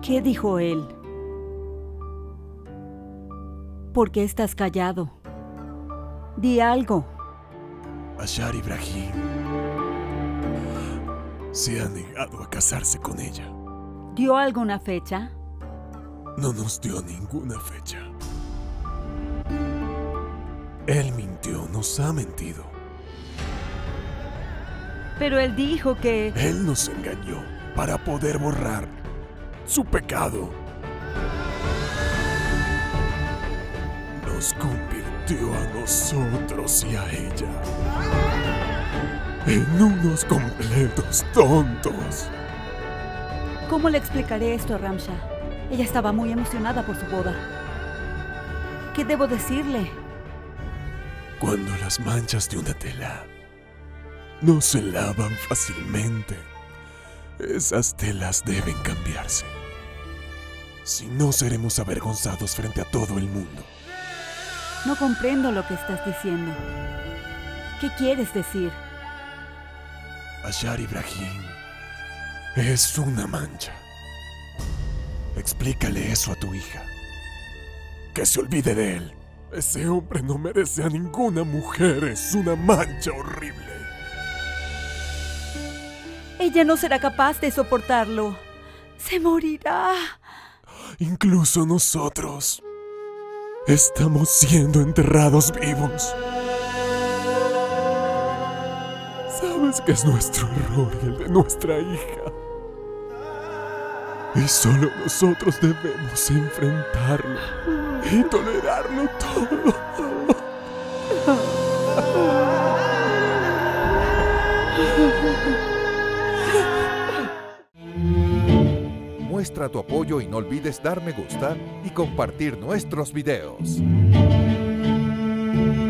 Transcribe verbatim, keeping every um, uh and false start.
¿Qué dijo él? ¿Por qué estás callado? Di algo. Ashar Ibrahim se ha negado a casarse con ella. ¿Dio alguna fecha? No nos dio ninguna fecha. Él mintió, nos ha mentido. Pero él dijo que... Él nos engañó para poder borrar su pecado. Nos convirtió a nosotros y a ella en unos completos tontos. ¿Cómo le explicaré esto a Ramsha? Ella estaba muy emocionada por su boda. ¿Qué debo decirle? Cuando las manchas de una tela no se lavan fácilmente, esas telas deben cambiarse. Si no, seremos avergonzados frente a todo el mundo. No comprendo lo que estás diciendo. ¿Qué quieres decir? Ashar Ibrahim es una mancha. Explícale eso a tu hija. Que se olvide de él. Ese hombre no merece a ninguna mujer. Es una mancha horrible. Ella no será capaz de soportarlo. Se morirá. Incluso nosotros estamos siendo enterrados vivos. Sabes que es nuestro error y el de nuestra hija. Y solo nosotros debemos enfrentarlo y tolerarlo todo. Muestra tu apoyo y no olvides dar me gusta y compartir nuestros videos.